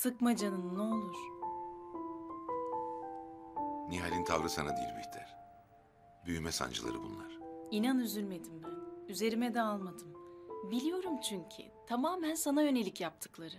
Sıkma canını ne olur. Nihal'in tavrı sana değil Bihter. Büyüme sancıları bunlar. İnan üzülmedim ben. Üzerime de almadım. Biliyorum çünkü. Tamamen sana yönelik yaptıkları.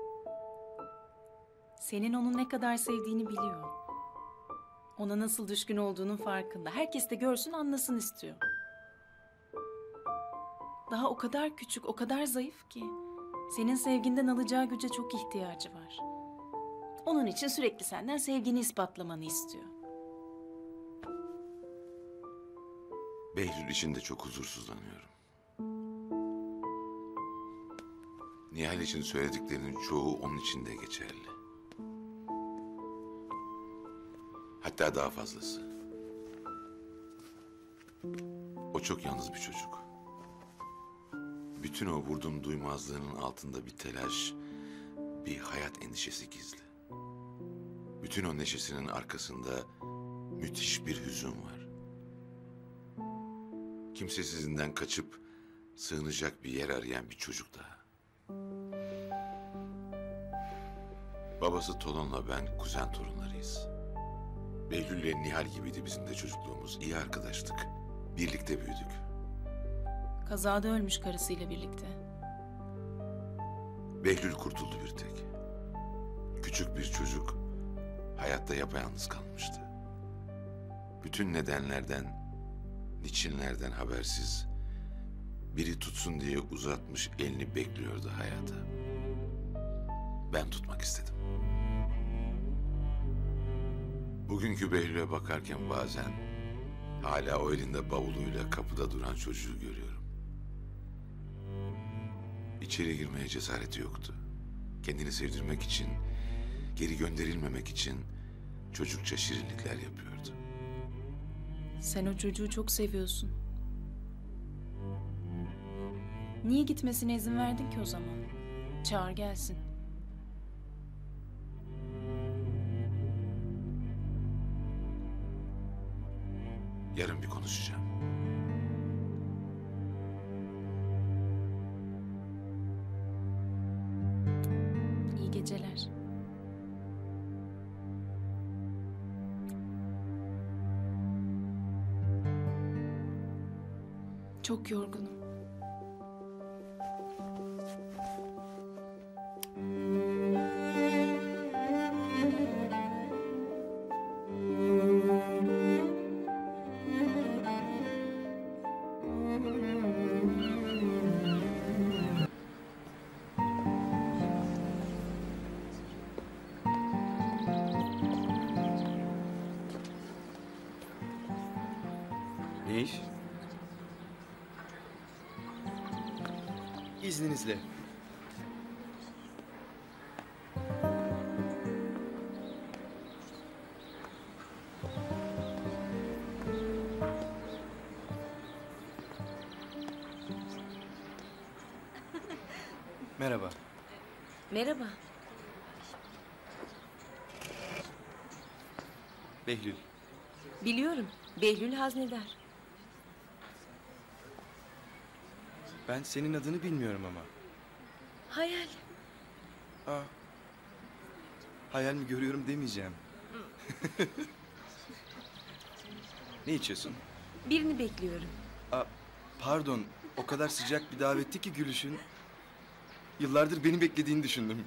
Senin onu ne kadar sevdiğini biliyor. Ona nasıl düşkün olduğunun farkında. Herkes de görsün anlasın istiyor. Daha o kadar küçük, o kadar zayıf ki. Senin sevginden alacağı güce çok ihtiyacı var. Onun için sürekli senden sevgini ispatlamanı istiyor. Behlül için de çok huzursuzlanıyorum. Nihal için söylediklerinin çoğu onun için de geçerli. Hatta daha fazlası. O çok yalnız bir çocuk. Bütün o vurdum duymazlığının altında bir telaş, bir hayat endişesi gizli. Bütün o neşesinin arkasında müthiş bir hüzün var. Kimsesizinden kaçıp sığınacak bir yer arayan bir çocuk daha. Babası Tolon'la ben kuzen torunlarıyız. Behlül'le Nihal gibiydi bizim de çocukluğumuz. İyi arkadaştık. Birlikte büyüdük. Kazada ölmüş karısıyla birlikte. Behlül kurtuldu bir tek. Küçük bir çocuk hayatta yapayalnız kalmıştı. Bütün nedenlerden, niçinlerden habersiz biri tutsun diye uzatmış elini bekliyordu hayata. Ben tutmak istedim. Bugünkü Behlül'e bakarken bazen hala o elinde bavuluyla kapıda duran çocuğu görüyorum. İçeri girmeye cesareti yoktu. Kendini sevdirmek için, geri gönderilmemek için çocukça şirinlikler yapıyordu. Sen o çocuğu çok seviyorsun. Niye gitmesine izin verdin ki o zaman? Çağır gelsin. Yarın bir konuşacağım. İyi geceler. Çok yorgunum. Ne iş? İzninizle. Merhaba. Merhaba. Behlül. Biliyorum. Behlül Haznedar. Ben senin adını bilmiyorum ama. Hayal. Aa, hayal mi görüyorum demeyeceğim. Ne içiyorsun? Birini bekliyorum. Aa, pardon, o kadar sıcak bir davetti ki gülüşün. Yıllardır beni beklediğini düşündüm.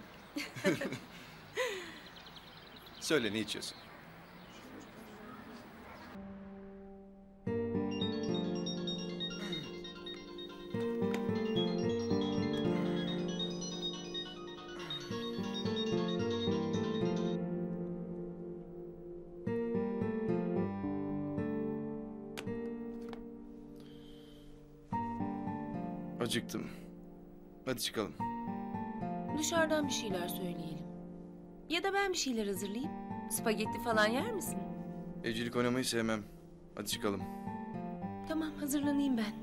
Söyle, ne içiyorsun? Acıktım. Hadi çıkalım. Dışarıdan bir şeyler söyleyelim. Ya da ben bir şeyler hazırlayayım. Spagetti falan yer misin? Evcilik oynamayı sevmem. Hadi çıkalım. Tamam, hazırlanayım ben.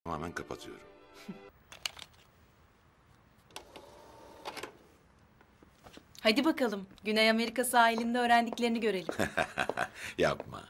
tamamen kapatıyorum. Hadi bakalım. Güney Amerika sahilinde öğrendiklerini görelim. Yapma.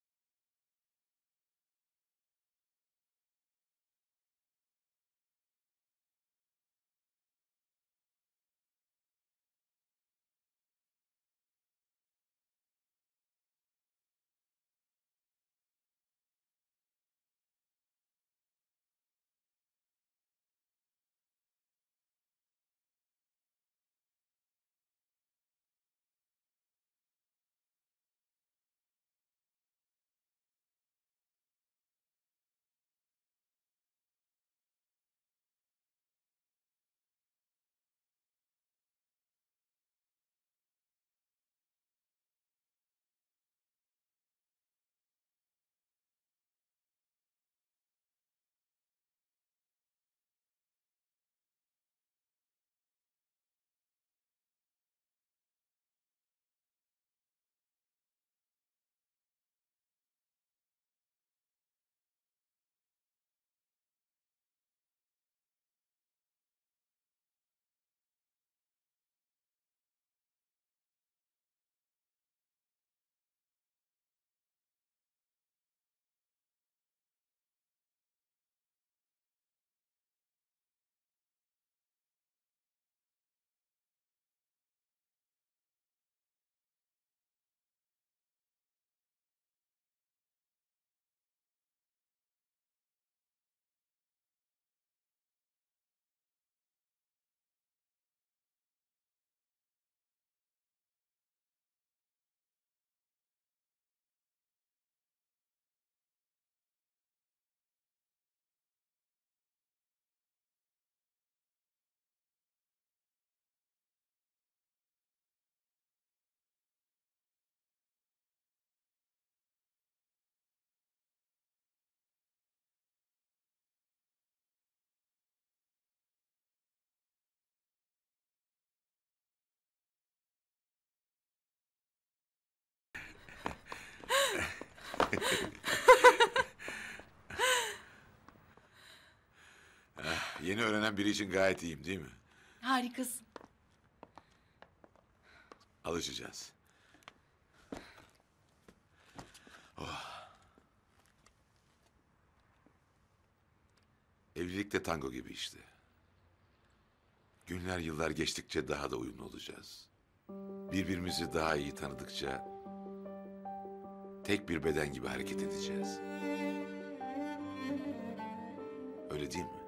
Yeni öğrenen biri için gayet iyiyim değil mi? Harikasın. Alışacağız. Oh. Evlilik de tango gibi işte. Günler yıllar geçtikçe daha da uyumlu olacağız. Birbirimizi daha iyi tanıdıkça tek bir beden gibi hareket edeceğiz. Öyle değil mi?